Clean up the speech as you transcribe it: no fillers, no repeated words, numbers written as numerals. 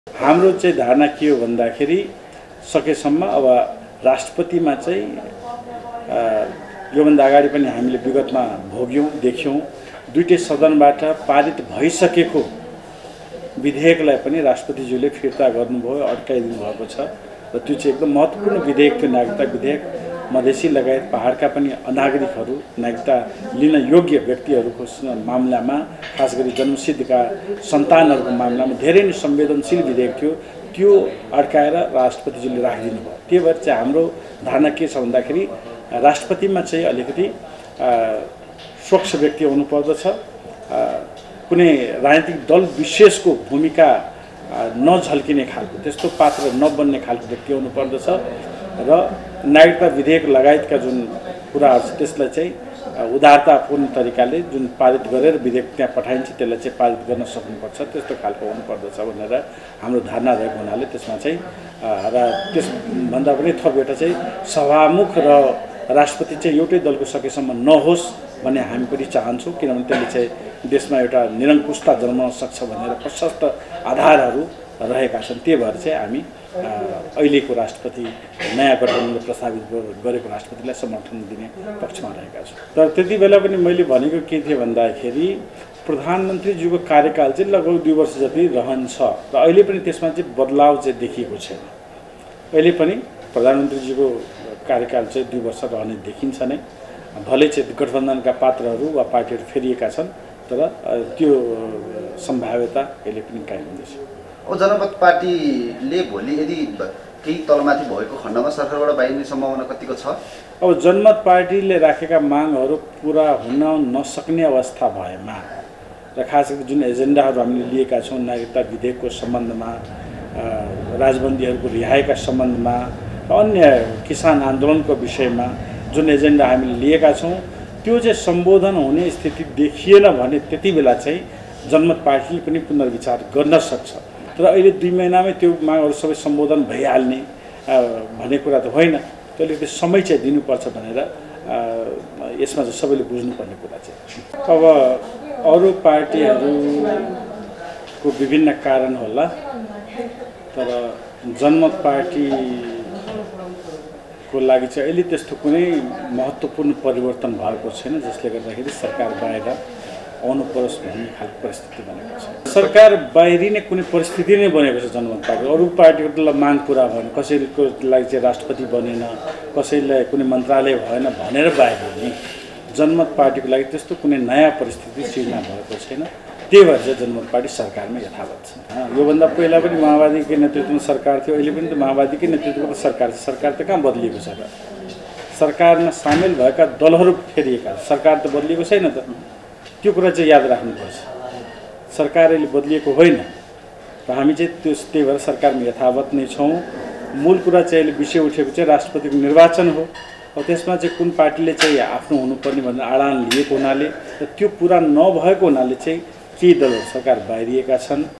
हाम्रो चाहिँ धारणा के हो भन्दाखेरि सकेसम्म अब राष्ट्रपतिमा चाहिँ योभन्दा अगाडि पनि हामीले विगतमा भोग्यौं देख्यौं दुईटै सदनबाट पारित भइसकेको विधेयकलाई पनि राष्ट्रपतिज्यूले फिर्ता गर्नुभयो, अड्काइदिनु भएको छ र त्यो चाहिँ एकदम महत्त्वपूर्ण विधेयक थियो। नागरिकता विधेयक मधेसी लगायत पहाडका पनि अनागरिकहरू नागरिकता लिन योग्य व्यक्तिहरूको मामलामा, खास गरी जन्मसिद्धका सन्तानहरूको मामलामा धेरै नै संवेदनशील विधेयक थियो। त्यो अड्काएर राष्ट्रपतिज्यूले राखिदिनु भयो। त्यही भएर चाहिँ हाम्रो धारणा के छ भन्दाखेरि राष्ट्रपतिमा चाहिँ अलिकति स्वच्छ व्यक्ति हुनुपर्दछ, कुनै राजनीतिक दल विशेषको भूमिका नझल्किने खालको त्यस्तो पात्र नबन्ने खालको व्यक्ति हुनुपर्दछ र नागरिकता विधेयक लगायतका जुन कुराहरू छ त्यसलाई चाहिँ उदारतापूर्ण तरिकाले जुन पारित गरेर विधेयक त्यहाँ पठाइन्छ त्यसलाई चाहिँ पारित गर्न सक्नुपर्छ, त्यस्तो खालको हुनुपर्दछ भनेर हाम्रो धारणा रहेको हुनाले त्यसमा चाहिँ र त्यसभन्दा पनि थप एउटा चाहिँ सभामुख र राष्ट्रपति चाहिँ एउटै दलको सकेसम्म नहोस् भन्ने हामी पनि चाहन्छौँ, किनभने त्यसले चाहिँ देशमा एउटा निरङ्कुशता जन्माउन सक्छ भनेर प्रशस्त आधारहरू रहेका छन्। त्यही भएर चाहिँ हामी अहिलेको राष्ट्रपति नयाँ गठबन्धनले प्रस्तावित गरेको राष्ट्रपतिलाई समर्थन दिने पक्षमा रहेका छौँ। तर त्यति बेला पनि मैले भनेको के थियो भन्दाखेरि प्रधानमन्त्रीज्यूको कार्यकाल चाहिँ लगभग 2 वर्ष जति रहन्छ र अहिले पनि त्यसमा चाहिँ बदलाव चाहिँ देखिएको छैन। अहिले पनि प्रधानमन्त्रीज्यूको कार्यकाल चाहिँ 2 वर्ष रहने देखिन्छ नै। भले चाहिँ गठबन्धनका पात्रहरू वा पार्टीहरू फेरिएका छन् तर त्यो सम्भाव्यता अहिले पनि कायम हुँदैछ। जनमत पार्टीले भोलि यदि केही तलमाथि भएको खण्डमा सरकारबाट बाहिरिने सम्भावना कतिको छ? अब जनमत पार्टीले राखेका मागहरू पुरा हुन नसक्ने अवस्था भएमा र खास गरी जुन एजेन्डाहरू हामीले लिएका छौँ नागरिकता विधेयकको सम्बन्धमा, राजबन्दीहरूको रिहाईका सम्बन्धमा र अन्य किसान आन्दोलनको विषयमा जुन एजेन्डा हामीले लिएका छौँ त्यो चाहिँ सम्बोधन हुने स्थिति देखिएन भने त्यति बेला चाहिँ जनमत पार्टीले पनि पुनर्विचार गर्न सक्छ। तर अहिले 2 महिनामै त्यो मागहरू सबै सम्बोधन भइहाल्ने भन्ने कुरा त होइन। त्यसले त्यो समय चाहिँ दिनुपर्छ भनेर यसमा चाहिँ सबैले बुझ्नुपर्ने कुरा चाहिँ। अब अरू पार्टीहरूको विभिन्न कारण होला तर जनमत पार्टीको लागि चाहिँ अहिले त्यस्तो कुनै महत्त्वपूर्ण परिवर्तन भएको छैन जसले गर्दाखेरि सरकार बाहिर आउनु परोस् भन्ने खालको परिस्थिति बनेको छ। सरकार बाहिरिने कुनै परिस्थिति नै बनेको छ जनमत पार्टी। अरू पार्टीहरूलाई माग पुरा भएन, कसैको लागि चाहिँ राष्ट्रपति बनेन, कसैलाई कुनै मन्त्रालय भएन भनेर बाहिरिने जनमत पार्टीको लागि त्यस्तो कुनै नयाँ परिस्थिति सिर्जना भएको छैन। त्यही भएर चाहिँ जनमत पार्टी सरकारमा यथावत छ। योभन्दा पहिला पनि माओवादीकै नेतृत्वमा सरकार थियो, अहिले पनि त माओवादीकै नेतृत्वमा सरकार छ। सरकार त कहाँ बदलिएको छ र? सरकारमा सामेल भएका दलहरू फेरिएका, सरकार त बदलिएको छैन त। त्यो कुरा चाहिँ याद राख्नुपर्छ। सरकार अहिले बदलिएको होइन र हामी चाहिँ त्यही भएर सरकारमा यथावत नै छौँ। मूल कुरा चाहिँ अहिले विषय उठेको चाहिँ राष्ट्रपतिको निर्वाचन हो। अब त्यसमा चाहिँ कुन पार्टीले चाहिँ आफ्नो हुनुपर्ने भनेर आडान लिएको हुनाले र त्यो पुरा नभएको हुनाले चाहिँ केही दलहरू सरकार बाहिरिएका छन्।